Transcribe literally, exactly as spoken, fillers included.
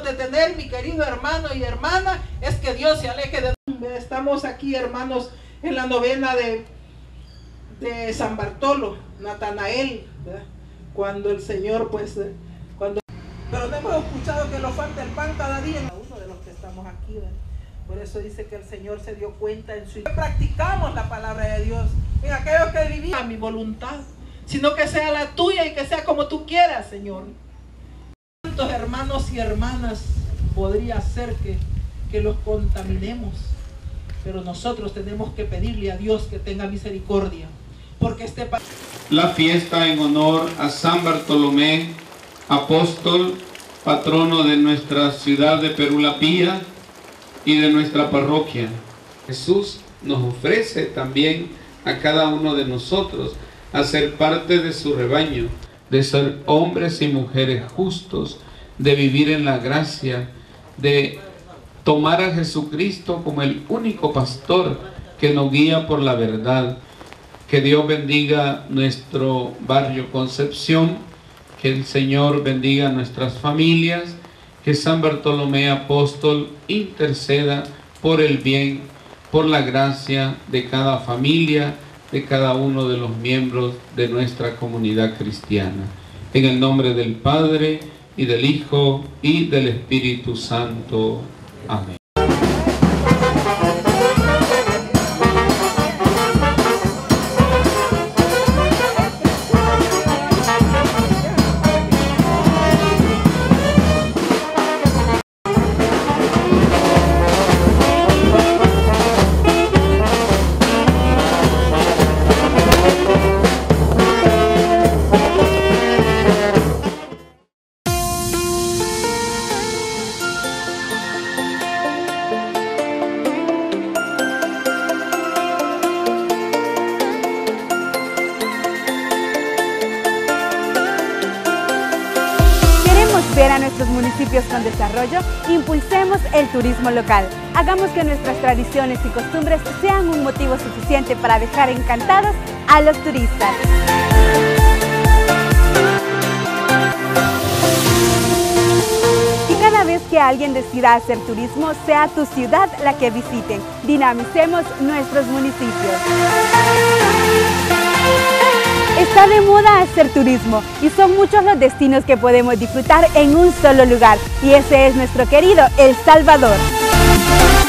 debemos de tener, mi querido hermano y hermana, es que Dios se aleje de nosotros. Estamos aquí, hermanos, en la novena de, de San Bartolo, Natanael, ¿verdad? Cuando el Señor, pues, cuando... Pero no hemos escuchado que nos falta el pan cada día. Uno de los que estamos aquí, ¿verdad? Por eso dice que el Señor se dio cuenta en su... Practicamos la palabra de Dios en aquellos que vivían a mi voluntad, sino que sea la tuya y que sea como tú quieras, Señor. ¿Cuántos hermanos y hermanas podría ser que, que los contaminemos? Pero nosotros tenemos que pedirle a Dios que tenga misericordia, porque este... La fiesta en honor a San Bartolomé, apóstol, patrono de nuestra ciudad de Perulapía y de nuestra parroquia. Jesús nos ofrece también a cada uno de nosotros a ser parte de su rebaño, de ser hombres y mujeres justos, de vivir en la gracia, de tomar a Jesucristo como el único pastor que nos guía por la verdad. Que Dios bendiga nuestro barrio Concepción, que el Señor bendiga nuestras familias, que San Bartolomé Apóstol interceda por el bien, por la gracia de cada familia, de cada uno de los miembros de nuestra comunidad cristiana. En el nombre del Padre, y del Hijo, y del Espíritu Santo. Amén. Ver a nuestros municipios con desarrollo, impulsemos el turismo local. Hagamos que nuestras tradiciones y costumbres sean un motivo suficiente para dejar encantados a los turistas. Y cada vez que alguien decida hacer turismo, sea tu ciudad la que visiten. Dinamicemos nuestros municipios. Está de moda hacer turismo y son muchos los destinos que podemos disfrutar en un solo lugar, y ese es nuestro querido El Salvador.